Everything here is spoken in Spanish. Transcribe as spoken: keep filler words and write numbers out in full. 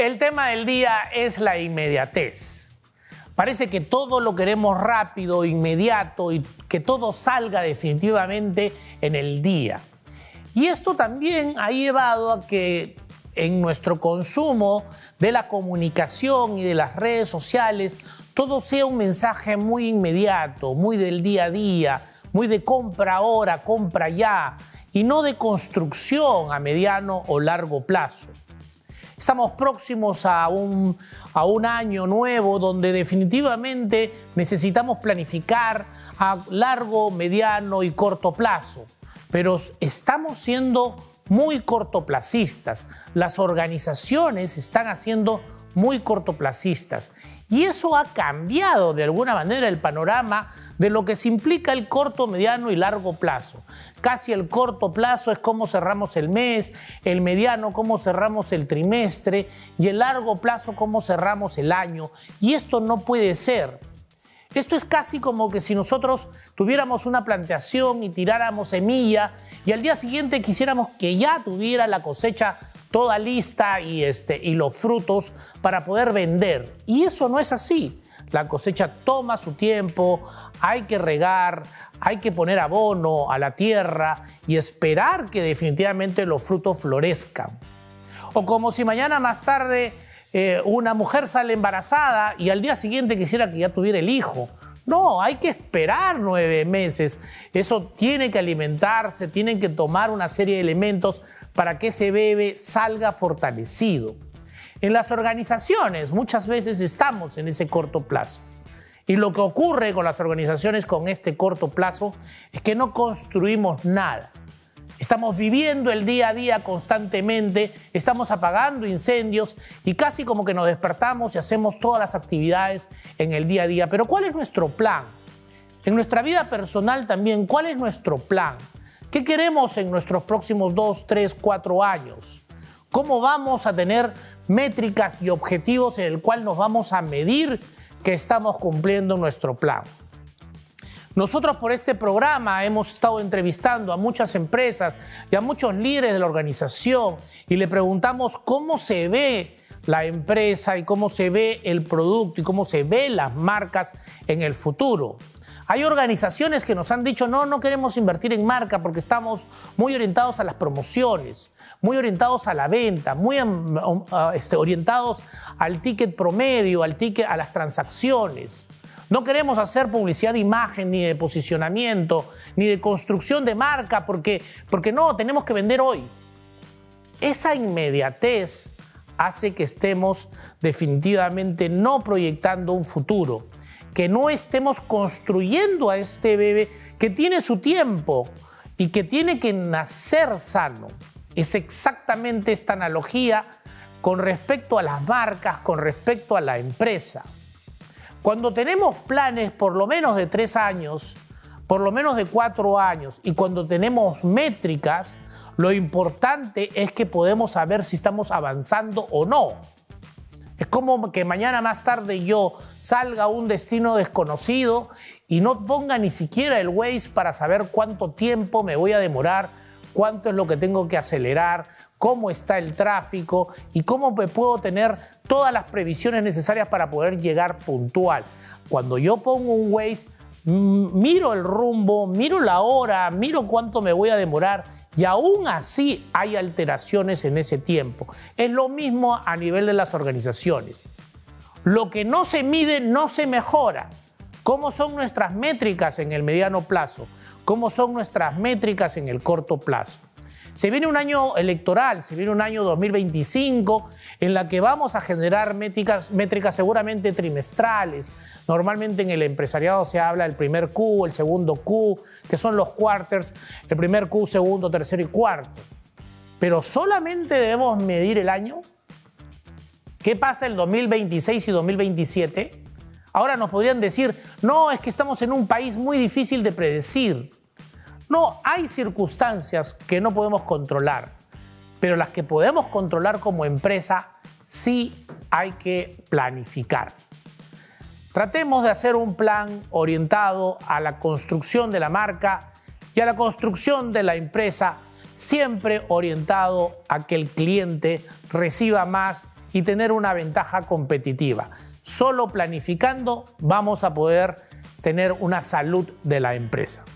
El tema del día es la inmediatez. Parece que todo lo queremos rápido, inmediato y que todo salga definitivamente en el día. Y esto también ha llevado a que en nuestro consumo de la comunicación y de las redes sociales todo sea un mensaje muy inmediato, muy del día a día, muy de compra ahora, compra ya, y no de construcción a mediano o largo plazo. Estamos próximos a un, a un año nuevo donde definitivamente necesitamos planificar a largo, mediano y corto plazo. Pero estamos siendo muy cortoplacistas. Las organizaciones están haciendo muy cortoplacistas. Y eso ha cambiado de alguna manera el panorama de lo que se implica el corto, mediano y largo plazo. Casi el corto plazo es cómo cerramos el mes, el mediano cómo cerramos el trimestre y el largo plazo cómo cerramos el año. Y esto no puede ser. Esto es casi como que si nosotros tuviéramos una plantación y tiráramos semilla y al día siguiente quisiéramos que ya tuviera la cosecha toda lista y, este, y los frutos para poder vender. Y eso no es así. La cosecha toma su tiempo, hay que regar, hay que poner abono a la tierra y esperar que definitivamente los frutos florezcan. O como si mañana más tarde eh, una mujer sale embarazada y al día siguiente quisiera que ya tuviera el hijo. No, hay que esperar nueve meses. Eso tiene que alimentarse, tienen que tomar una serie de elementos para que ese bebé salga fortalecido. En las organizaciones muchas veces estamos en ese corto plazo. Y lo que ocurre con las organizaciones con este corto plazo es que no construimos nada. Estamos viviendo el día a día constantemente, estamos apagando incendios y casi como que nos despertamos y hacemos todas las actividades en el día a día. Pero ¿cuál es nuestro plan? En nuestra vida personal también, ¿cuál es nuestro plan? ¿Qué queremos en nuestros próximos dos, tres, cuatro años? ¿Cómo vamos a tener métricas y objetivos en el cual nos vamos a medir que estamos cumpliendo nuestro plan? Nosotros por este programa hemos estado entrevistando a muchas empresas y a muchos líderes de la organización y le preguntamos cómo se ve la empresa y cómo se ve el producto y cómo se ven las marcas en el futuro. Hay organizaciones que nos han dicho, no, no queremos invertir en marca porque estamos muy orientados a las promociones, muy orientados a la venta, muy uh, este, orientados al ticket promedio, al ticket, a las transacciones. No queremos hacer publicidad de imagen, ni de posicionamiento, ni de construcción de marca, porque, porque no, tenemos que vender hoy. Esa inmediatez hace que estemos definitivamente no proyectando un futuro, que no estemos construyendo a este bebé que tiene su tiempo y que tiene que nacer sano. Es exactamente esta analogía con respecto a las marcas, con respecto a la empresa. Cuando tenemos planes por lo menos de tres años, por lo menos de cuatro años, y cuando tenemos métricas, lo importante es que podemos saber si estamos avanzando o no. Es como que mañana más tarde yo salga a un destino desconocido y no ponga ni siquiera el Waze para saber cuánto tiempo me voy a demorar, cuánto es lo que tengo que acelerar, cómo está el tráfico y cómo me puedo tener todas las previsiones necesarias para poder llegar puntual. Cuando yo pongo un Waze, miro el rumbo, miro la hora, miro cuánto me voy a demorar y aún así hay alteraciones en ese tiempo. Es lo mismo a nivel de las organizaciones. Lo que no se mide no se mejora. ¿Cómo son nuestras métricas en el mediano plazo? ¿Cómo son nuestras métricas en el corto plazo? Se viene un año electoral, se viene un año dos mil veinticinco en la que vamos a generar métricas, métricas seguramente trimestrales. Normalmente en el empresariado se habla del primer Q, el segundo Q, que son los quarters, el primer Q, segundo, tercero y cuarto. Pero solamente debemos medir el año. ¿Qué pasa el dos mil veintiséis y dos mil veintisiete? Ahora nos podrían decir, no, es que estamos en un país muy difícil de predecir. No, hay circunstancias que no podemos controlar, pero las que podemos controlar como empresa sí hay que planificar. Tratemos de hacer un plan orientado a la construcción de la marca y a la construcción de la empresa, siempre orientado a que el cliente reciba más y tener una ventaja competitiva. Solo planificando vamos a poder tener una salud de la empresa.